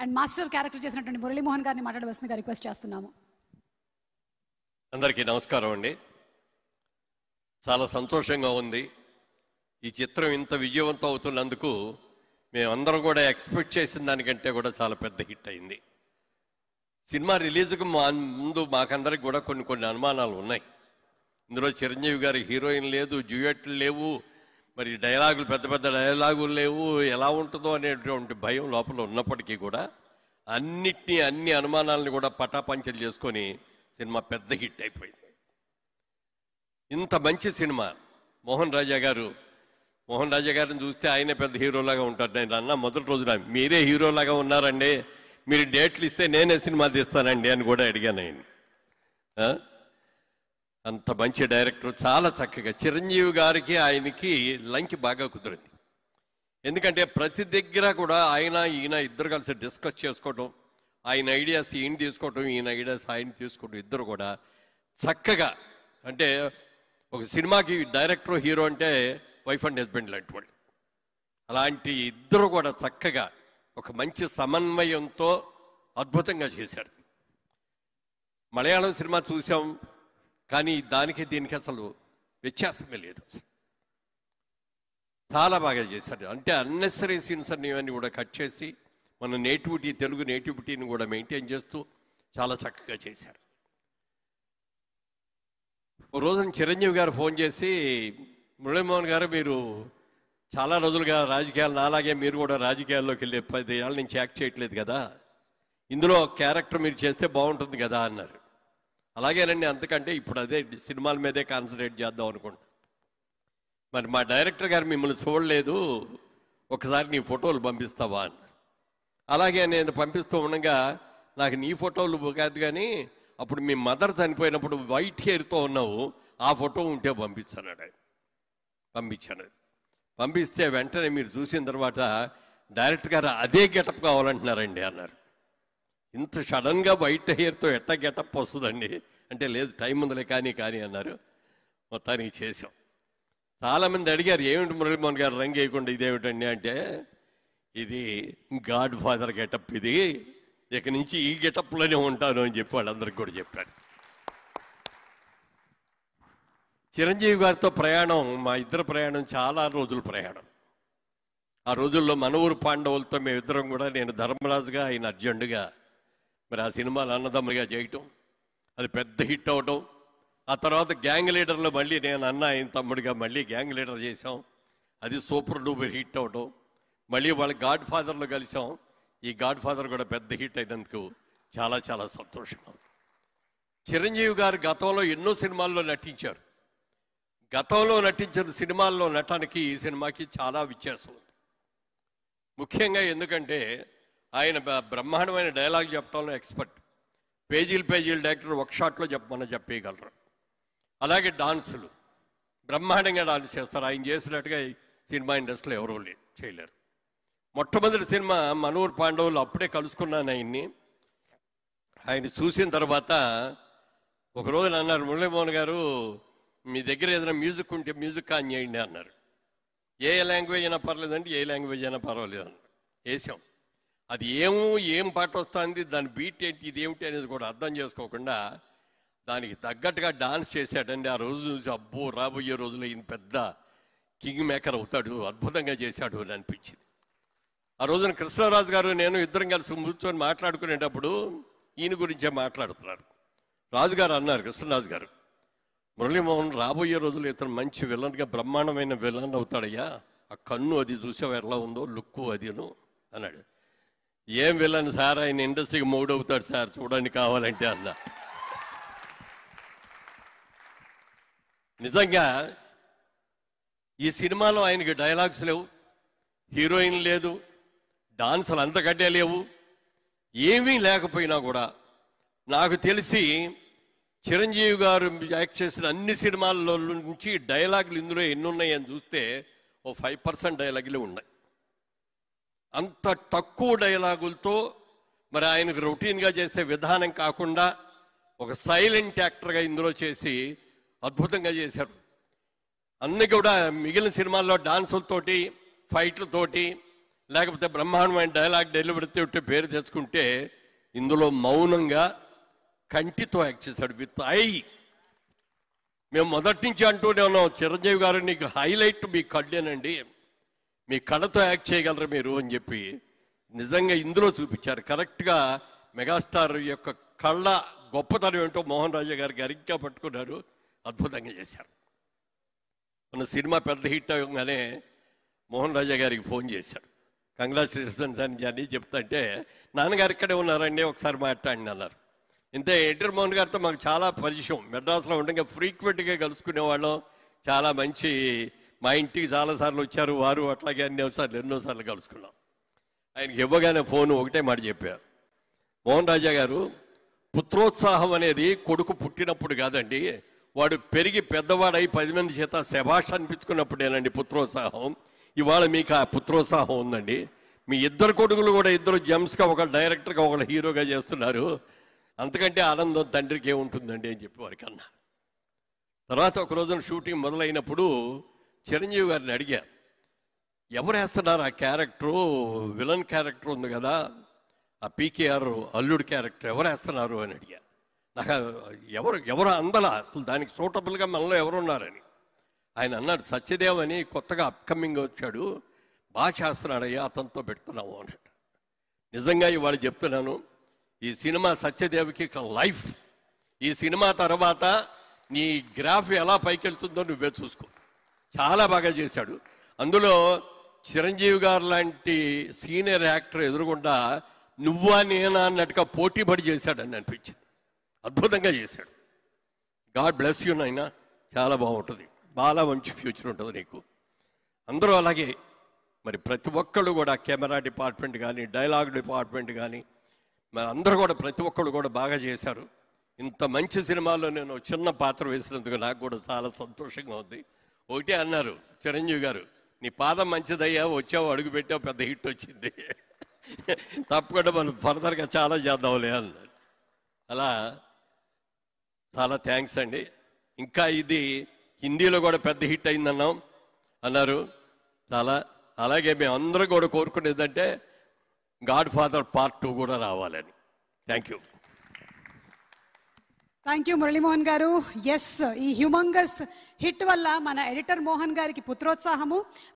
And master character చేసినటువంటి మురళీ మోహన్ గారిని మాట్లాడవలసిందిగా రిక్వెస్ట్ చేస్తున్నాము. అందరికీ నమస్కారం అండి. చాలా సంతోషంగా ఉంది. ఈ చిత్రం ఇంత విజయవంతం అవుతున్నందుకు మేమందరం కూడా ఎక్స్పెక్ట్ చేసిన దానికంటే కూడా చాలా పెద్ద హిట్ అయింది. సినిమా రిలీజ్కు ముందు మాకందరికి కూడా కొన్ని అనుమానాలు ఉన్నాయి. ఇందులో చిరంజీవి గారి హీరోయిన్ లేదు, డ్యూయెట్లు లేవు, మరి డైలాగులు పెద్ద డైలాగులు లేవు, ఎలా ఉంటుందో అనేటువంటి భయం లోపల ఉన్నప్పటికీ కూడా అన్ని అనుమానాలను కూడా పటాపంచలు చేసుకొని సినిమా పెద్ద హిట్ అయిపోయింది. ఇంత మంచి సినిమా మోహన్ రాజా గారిని చూస్తే ఆయనే పెద్ద హీరోలాగా ఉంటాడు. నేను అన్న మొదటి రోజున మీరే హీరోలాగా ఉన్నారండి, మీరు డేట్లు ఇస్తే నేనే సినిమా తీస్తానండి అని కూడా అడిగాను ఆయన. అంత మంచి డైరెక్టర్, చాలా చక్కగా చిరంజీవి గారికి ఆయనకి లంకి బాగా కుదిరింది. ఎందుకంటే ప్రతి దగ్గర కూడా ఈయన ఇద్దరు కలిసి డిస్కస్ చేసుకోవడం, ఆయన ఐడియాస్ ఈయన తీసుకోవటం, ఈయన ఐడియాస్ ఆయన తీసుకోవడం, ఇద్దరు కూడా చక్కగా. అంటే ఒక సినిమాకి డైరెక్టర్ హీరో అంటే వైఫ్ అండ్ హస్బెండ్ లాంటి వాళ్ళు. అలాంటి ఇద్దరు కూడా చక్కగా ఒక మంచి సమన్వయంతో అద్భుతంగా చేశారు. మలయాళం సినిమా చూసాం, కానీ దీనికి అసలు వ్యత్యాసమే లేదు. చాలా బాగా చేశారు. అంటే అన్నెసరీ సీన్స్ అన్నీ కూడా కట్ చేసి మన తెలుగు నేటివిటీని కూడా మెయింటైన్ చేస్తూ చాలా చక్కగా చేశారు. ఓ రోజున చిరంజీవి గారు ఫోన్ చేసి, మురళీమోహన్ గారు మీరు చాలా రోజులుగా రాజకీయాలు, నాలాగే మీరు కూడా రాజకీయాల్లోకి వెళ్ళి 10 ఏళ్ళ నుంచి యాక్ట్ చేయట్లేదు కదా, ఇందులో క్యారెక్టర్ మీరు చేస్తే బాగుంటుంది కదా అన్నారు. అలాగేనండి, అంతకంటే ఇప్పుడు అదే సినిమాల మీదే కాన్సన్ట్రేట్ చేద్దాం అనుకుంటా. మరి మా డైరెక్టర్ గారు మిమ్మల్ని చూడలేదు, ఒకసారి నీ ఫోటోలు పంపిస్తావా అన్నారు. అలాగే నేను పంపిస్తూ ఉండగా నాకు నీ ఫోటోలు కాదు కానీ అప్పుడు మీ మదర్ చనిపోయినప్పుడు వైట్ హెయిర్తో ఉన్నావు, ఆ ఫోటో ఉంటే పంపించాడు. పంపిస్తే వెంటనే మీరు చూసిన తర్వాత డైరెక్టర్ గారు అదే గెటప్ కావాలంటున్నారండి అన్నారు. ఇంత సడన్గా వైట్ హెయిర్తో ఎట్లా గెటప్ వస్తుందండి అంటే, లేదు టైం ఉందిలే కానీ అన్నారు. మొత్తానికి చేసాం. చాలామంది అడిగారు, ఏమిటి మురళీమోహన్ గారు రంగు వేయకుండా ఇదేమిటండి అంటే, ఇది గాడ్ ఫాదర్ గెటప్, ఇది ఇక నుంచి ఈ గెటప్లోనే ఉంటాను అని చెప్పి వాళ్ళందరికీ కూడా చెప్పారు. చిరంజీవి గారితో ప్రయాణం, మా ఇద్దరు ప్రయాణం చాలా రోజుల ప్రయాణం. ఆ రోజుల్లో మన ఊరు పాండవులతో మేమిద్దరం కూడా, నేను ధర్మరాజుగా ఆయన అర్జునుడిగా, మరి ఆ సినిమాలు అన్నదమ్ములుగా చేయటం, అది పెద్ద హిట్ అవటం. ఆ తర్వాత గ్యాంగ్ లీడర్లో మళ్ళీ నేను ఆయన తమ్ముడిగా మళ్ళీ గ్యాంగ్ లీడర్ చేసాం, అది సూపర్ డూపర్ హిట్ అవటం. మళ్ళీ వాళ్ళ గాడ్ ఫాదర్లో కలిసాం, ఈ గాడ్ ఫాదర్ కూడా పెద్ద హిట్ అయినందుకు చాలా చాలా సంతోషం. చిరంజీవి గారు గతంలో ఎన్నో సినిమాల్లో నటించారు. గతంలో నటించిన సినిమాల్లో నటానికి ఈ సినిమాకి చాలా వ్యత్యాసం ఉంది. ముఖ్యంగా ఎందుకంటే ఆయన బ్రహ్మాండమైన డైలాగ్ చెప్పడంలో ఎక్స్పర్ట్. పేజీలు డైరెక్టర్ ఒక షాట్లో చెప్పేయగలరు. అలాగే డాన్సులు బ్రహ్మాండంగా డాన్స్ చేస్తారు. ఆయన చేసినట్టుగా సినిమా ఇండస్ట్రీలో ఎవరూ చేయలేరు. మొట్టమొదటి సినిమా మనూరు పాండవులు, అప్పుడే కలుసుకున్నాను ఆయన్ని. ఆయన చూసిన తర్వాత ఒకరోజు అన్నారు, మురళీమోహన్ గారు మీ దగ్గర ఏదైనా మ్యూజిక్ ఉంటే మ్యూజిక్ ఆన్ చేయండి అన్నారు. ఏ లాంగ్వేజ్ అయినా పర్లేదండి, ఏ లాంగ్వేజ్ అయినా పర్వాలేదు అన్నారు. వేసాం. అది ఏం పాట వస్తుంది, దాని బీట్ ఏంటి, ఇది ఏమిటి అనేది కూడా అర్థం చేసుకోకుండా దానికి తగ్గట్టుగా డాన్స్ చేశాడండి. ఆ రోజు చూసి అబ్బో, రాబోయే రోజుల్లో ఈయన పెద్ద కింగ్ మేకర్ అవుతాడు, అద్భుతంగా చేశాడు అని అనిపించింది. ఆ రోజున కృష్ణరాజు గారు నేను ఇద్దరం కలిసి కూర్చొని మాట్లాడుకునేటప్పుడు ఈయన గురించే మాట్లాడుతున్నారు. రాజుగారు అన్నారు, కృష్ణరాజు గారు, మురళీమోహన్ రాబోయే రోజులు ఇతను మంచి విలన్గా బ్రహ్మాండమైన విలన్ అవుతాడయ్యా, ఆ కన్ను అది చూసావు ఎలా ఉందో, లుక్కు అదిను అన్నాడు. ఏం విలన్ సార్, ఆయన ఇండస్ట్రీకి మూడవుతాడు సార్, చూడండి కావాలంటే అన్న. నిజంగా ఈ సినిమాలో ఆయనకి డైలాగ్స్ లేవు, హీరోయిన్ లేదు, డాన్సులు అంతకంటే లేవు, ఏమీ లేకపోయినా కూడా నాకు తెలిసి చిరంజీవి గారు యాక్ట్ చేసిన అన్ని సినిమాల్లో నుంచి డైలాగులు ఇందులో ఎన్ని ఉన్నాయని చూస్తే ఓ 5% డైలాగులు ఉన్నాయి. అంత తక్కువ డైలాగులతో మరి ఆయనకు రొటీన్గా చేసే విధానం కాకుండా ఒక సైలెంట్ యాక్టర్గా ఇందులో చేసి అద్భుతంగా చేశారు. అన్ని కూడా మిగిలిన సినిమాల్లో డాన్సులతోటి, ఫైట్లతోటి, లేకపోతే బ్రహ్మాండమైన డైలాగ్ డెలివరీ ఉంటే పేరు తెచ్చుకుంటే, ఇందులో మౌనంగా కంటితో యాక్ట్ చేశాడు, విత్ ఐ. మేము మొదటి నుంచి అంటూనే ఉన్నాం, చిరంజీవి గారు నీకు హైలైట్ మీ కళ్ళేనండి, మీ కళ్ళతో యాక్ట్ చేయగలరు మీరు అని చెప్పి. నిజంగా ఇందులో చూపించారు. కరెక్ట్గా మెగాస్టార్ యొక్క కళ్ళ గొప్పతనం ఏంటో మోహన్ రాజా గారు గరిగ్గా పట్టుకున్నారు, అద్భుతంగా చేశారు. మన సినిమా పెద్ద హిట్ అవ్వగానే మోహన్ రాజా గారికి ఫోన్ చేశారు, కంగ్రాచులేషన్స్ అని చెప్తుంటే, నాన్నగారు ఇక్కడే ఉన్నారండి ఒకసారి మాట్లాడండి అన్నారు. ఇంతే ఎన్టీఆర్ మోహన్ గారితో మాకు చాలా పరిచయం, మెడ్రాస్లో ఉండగా ఫ్రీక్వెంట్గా కలుసుకునేవాళ్ళం. చాలా మంచి, మా ఇంటికి చాలాసార్లు వచ్చారు వారు, అట్లాగే ఎన్నోసార్లు కలుసుకున్నాం. ఆయనకి ఇవ్వగానే ఫోన్ ఒకటే మాట చెప్పారు, మోహన్ రాజా గారు, పుత్రోత్సాహం అనేది కొడుకు పుట్టినప్పుడు కాదండి, వాడు పెరిగి పెద్దవాడై 10 మంది చేత శభాష్ అనిపించుకున్నప్పుడేనండి పుత్రోత్సాహం. ఇవాళ మీకు ఆ పుత్రోత్సాహం ఉందండి. మీ ఇద్దరు కొడుకులు కూడా ఇద్దరు జెమ్స్గా, ఒకళ్ళు డైరెక్టర్గా ఒకళ్ళు హీరోగా చేస్తున్నారు. అంతకంటే ఆనందం తండ్రికి ఏముంటుందండి అని చెప్పి వారికి అన్నా. తర్వాత ఒక రోజున షూటింగ్ మొదలైనప్పుడు చిరంజీవి గారిని అడిగా, ఎవరు వేస్తున్నారు ఆ క్యారెక్టరు, విలన్ క్యారెక్టర్ ఉంది కదా, ఆ పీకేఆర్ అల్లుడు క్యారెక్టర్ ఎవరు వేస్తున్నారు అని అడిగా. నాకు ఎవరు అందలా అసలు దానికి సూటబుల్గా మనలో ఎవరున్నారని. ఆయన అన్నాడు, సత్యదేవ్ అని కొత్తగా అప్కమింగ్ వచ్చాడు, బాగా చేస్తున్నాడయ్యా, అతనితో పెడుతున్నాము అన్నట్టు. నిజంగా ఇవాళ చెప్తున్నాను, ఈ సినిమా సత్యదేవ్కి లైఫ్. ఈ సినిమా తర్వాత నీ గ్రాఫ్ ఎలా పైకెళ్తుందో నువ్వే చూసుకో. చాలా బాగా చేశాడు. అందులో చిరంజీవి గారు లాంటి సీనియర్ యాక్టర్ ఎదురుగుండా నువ్వా నేనా అన్నట్టుగా పోటీ పడి చేశాడని అనిపించింది. అద్భుతంగా చేశాడు. గాడ్ బ్లెస్ యూ నాయనా, చాలా బాగుంటుంది, చాలా మంచి ఫ్యూచర్ ఉంటుంది నీకు. అందరూ అలాగే మరి ప్రతి ఒక్కళ్ళు కూడా, కెమెరా డిపార్ట్మెంట్ కానీ, డైలాగ్ డిపార్ట్మెంట్ కానీ, మరి అందరూ కూడా ప్రతి ఒక్కళ్ళు కూడా బాగా చేశారు. ఇంత మంచి సినిమాలో నేను చిన్న పాత్ర వేసినందుకు నాకు కూడా చాలా సంతోషంగా ఉంది. ఒకటే అన్నారు చిరంజీవి గారు, నీ పాదం మంచిదయ్యా, వచ్చావు, అడుగు పెట్టావు, పెద్ద హిట్ వచ్చింది, తప్పకుండా మనం ఫర్దర్గా చాలా చేద్దాంలే అన్నారు. అలా చాలా థ్యాంక్స్ అండి. ఇంకా ఇది హిందీలో కూడా పెద్ద హిట్ అయిందన్నాం అన్నారు. చాలా అలాగే మేము అందరూ కూడా కోరుకునేదంటే గాడ్ ఫాదర్ పార్ట్ 2 కూడా రావాలని. Thank you. Thank you Muralimohan గారు. ఎస్, ఈ హ్యూమంగస్ హిట్ వల్ల మన ఎడిటర్ మోహన్ గారికి పుత్రోత్సాహము,